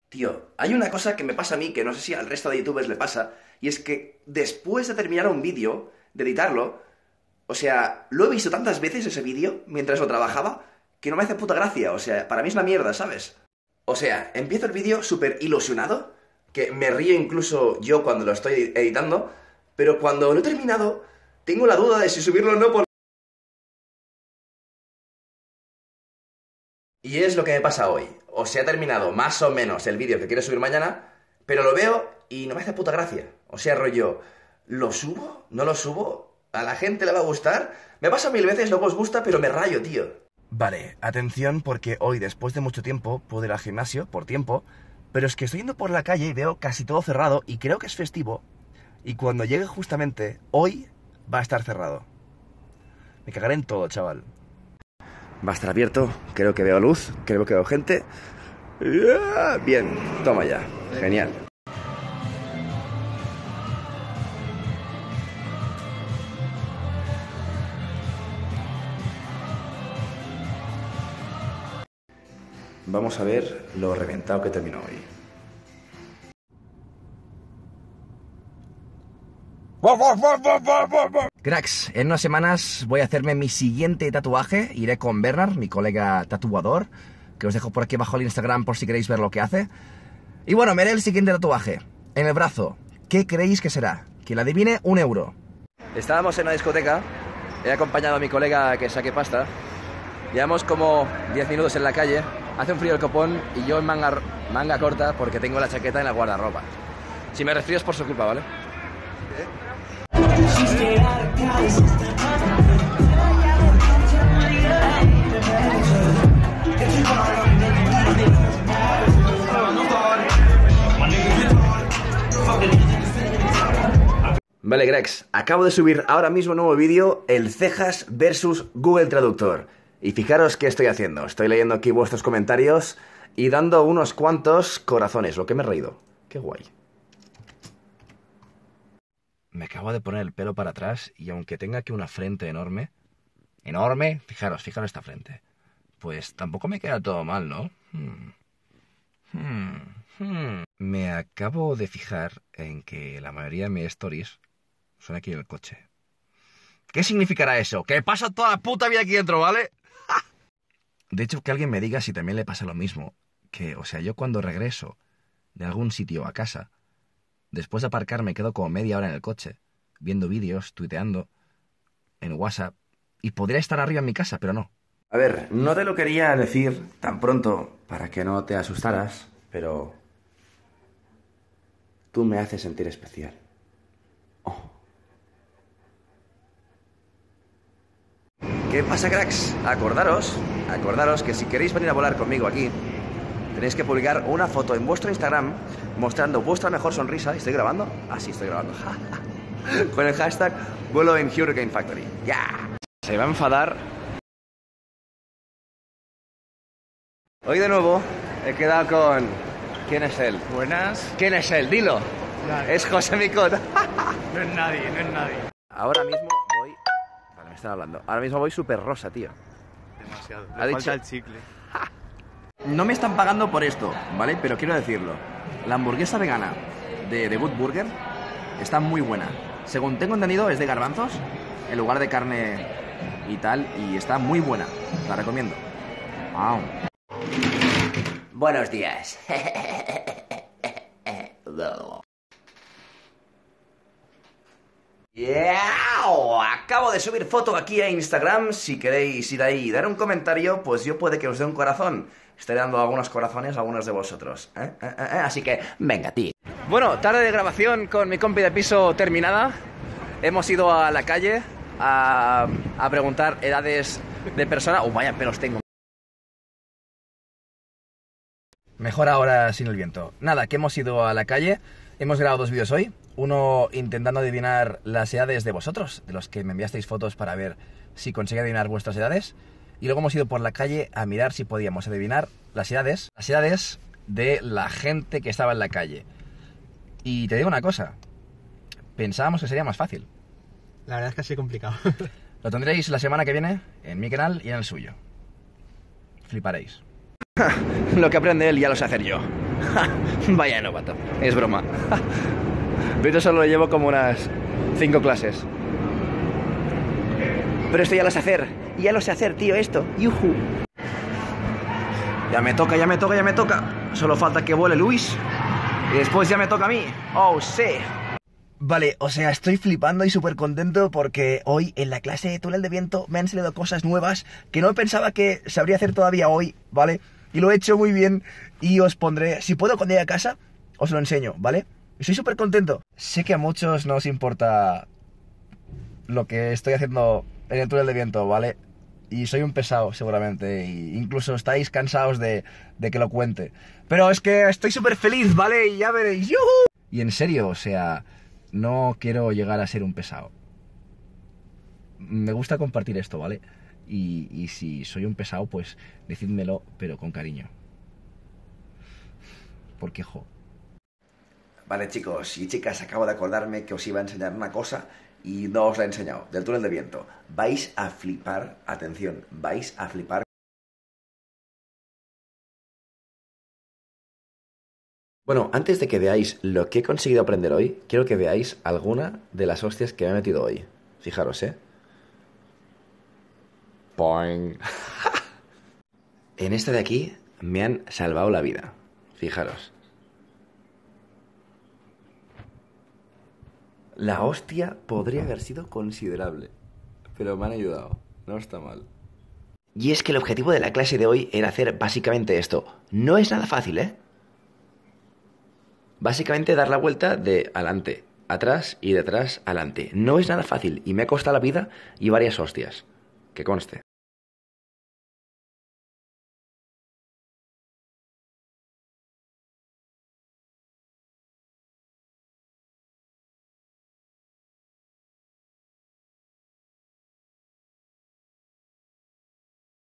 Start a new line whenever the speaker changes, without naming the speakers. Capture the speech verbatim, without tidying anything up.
Tío, hay una cosa que me pasa a mí que no sé si al resto de youtubers le pasa, y es que después de terminar un vídeo, de editarlo, o sea, lo he visto tantas veces ese vídeo mientras lo trabajaba que no me hace puta gracia, o sea, para mí es una mierda, ¿sabes? O sea, empiezo el vídeo súper ilusionado, que me río incluso yo cuando lo estoy editando, pero cuando lo he terminado, tengo la duda de si subirlo o no por... Y es lo que me pasa hoy. O sea, he terminado más o menos el vídeo que quiero subir mañana, pero lo veo y no me hace puta gracia. O sea, rollo, ¿lo subo? ¿No lo subo? ¿A la gente le va a gustar? Me pasa mil veces, no os gusta, pero me rayo, tío. Vale, atención porque hoy, después de mucho tiempo, puedo ir al gimnasio, por tiempo, pero es que estoy yendo por la calle y veo casi todo cerrado y creo que es festivo. Y cuando llegue justamente hoy, va a estar cerrado. Me cagaré en todo, chaval. Va a estar abierto, creo que veo luz, creo que veo gente. Bien, toma ya, genial. Vamos a ver lo reventado que terminó hoy.
Cracks, en unas semanas voy a hacerme mi siguiente tatuaje. Iré con Bernard, mi colega tatuador, que os dejo por aquí abajo el Instagram por si queréis ver lo que hace. Y bueno, me haré el siguiente tatuaje en el brazo. ¿Qué creéis que será? Que la adivine, un euro.
Estábamos en una discoteca, he acompañado a mi colega que saque pasta. Llevamos como diez minutos en la calle, hace un frío el copón y yo en manga, manga corta porque tengo la chaqueta en la guardarropa. Si me resfrío es por su culpa, ¿vale? Vale, Grex, acabo de subir ahora mismo un nuevo vídeo, el Cejas versus Google Traductor. Y fijaros qué estoy haciendo, estoy leyendo aquí vuestros comentarios y dando unos cuantos corazones, lo que me he reído. Qué guay.
Me acabo de poner el pelo para atrás y aunque tenga aquí una frente enorme, enorme, fijaros, fijaros esta frente, pues tampoco me queda todo mal, ¿no? Hmm. Hmm. Hmm. Me acabo de fijar en que la mayoría de mis stories son aquí en el coche. ¿Qué significará eso? Que paso toda la puta vida aquí dentro, ¿vale? De hecho, que alguien me diga si también le pasa lo mismo. Que, o sea, yo cuando regreso de algún sitio a casa, después de aparcar me quedo como media hora en el coche, viendo vídeos, tuiteando, en WhatsApp, y podría estar arriba en mi casa, pero no.
A ver, no te lo quería decir tan pronto para que no te asustaras, pero tú me haces sentir especial. Oh. ¿Qué pasa, cracks? Acordaros, acordaros que si queréis venir a volar conmigo aquí, tenéis que publicar una foto en vuestro Instagram mostrando vuestra mejor sonrisa. ¿Estoy grabando? Ah, sí, estoy grabando. Con el hashtag vuelo en Hurricane Factory. ¡Ya! Yeah. Se va a enfadar. Hoy de nuevo he quedado con... ¿Quién es él?
Buenas.
¿Quién es él? Dilo.
Nadie.
Es José Micot.
No es nadie, no es nadie.
Ahora mismo voy... Vale, me están hablando. Ahora mismo voy súper rosa, tío.
Demasiado.
Ha
Le
dicho-
falta el chicle.
No me están pagando por esto, ¿vale? Pero quiero decirlo. La hamburguesa vegana de The Good Burger está muy buena. Según tengo entendido, es de garbanzos en lugar de carne y tal. Y está muy buena. La recomiendo. Wow.
Buenos días.
Yeah. Acabo de subir foto aquí a Instagram. Si queréis ir ahí y dar un comentario, pues yo puede que os dé un corazón. Estaré dando algunos corazones a algunos de vosotros. ¿Eh? ¿Eh? ¿Eh? ¿Eh? Así que, venga, tío. Bueno, tarde de grabación con mi compi de piso terminada. Hemos ido a la calle a, a preguntar edades de persona. Oh, vaya pelos tengo.
Mejor ahora sin el viento. Nada, que hemos ido a la calle, hemos grabado dos vídeos hoy. Uno intentando adivinar las edades de vosotros, de los que me enviasteis fotos para ver si conseguía adivinar vuestras edades. Y luego hemos ido por la calle a mirar si podíamos adivinar las edades, las edades de la gente que estaba en la calle. Y te digo una cosa, pensábamos que sería más fácil.
La verdad es que ha sido complicado.
Lo tendréis la semana que viene en mi canal y en el suyo. Fliparéis.
Lo que aprende él ya lo sé hacer yo.
Vaya novato, es broma. De hecho solo llevo como unas cinco clases. Pero esto ya lo sé hacer. Ya lo sé hacer, tío, esto. ¡Yujú! Ya me toca, ya me toca, ya me toca. Solo falta que vuele Luis. Y después ya me toca a mí. ¡Oh, sí! Vale, o sea, estoy flipando y súper contento porque hoy en la clase de túnel de viento me han salido cosas nuevas que no pensaba que sabría hacer todavía hoy, ¿vale? Y lo he hecho muy bien y os pondré, si puedo cuando llegue a casa, os lo enseño, ¿vale? Estoy súper contento. Sé que a muchos no os importa lo que estoy haciendo en el túnel de viento, ¿vale? Y soy un pesado, seguramente, e incluso estáis cansados de, de que lo cuente. Pero es que estoy súper feliz, ¿vale? Y ya veréis, ¡yujú! Y en serio, o sea, no quiero llegar a ser un pesado. Me gusta compartir esto, ¿vale? Y, y si soy un pesado, pues decídmelo, pero con cariño. Porque, jo.
Vale, chicos y chicas, acabo de acordarme que os iba a enseñar una cosa y no os la he enseñado, del túnel de viento. Vais a flipar, atención, vais a flipar. Bueno, antes de que veáis lo que he conseguido aprender hoy, quiero que veáis alguna de las hostias que me he metido hoy. Fijaros, ¿eh? Poing. En esta de aquí me han salvado la vida. Fijaros. La hostia podría haber sido considerable, pero me han ayudado. No está mal. Y es que el objetivo de la clase de hoy era hacer básicamente esto. No es nada fácil, ¿eh? Básicamente dar la vuelta de adelante, atrás y detrás, adelante. No es nada fácil y me ha costado la vida y varias hostias. Que conste.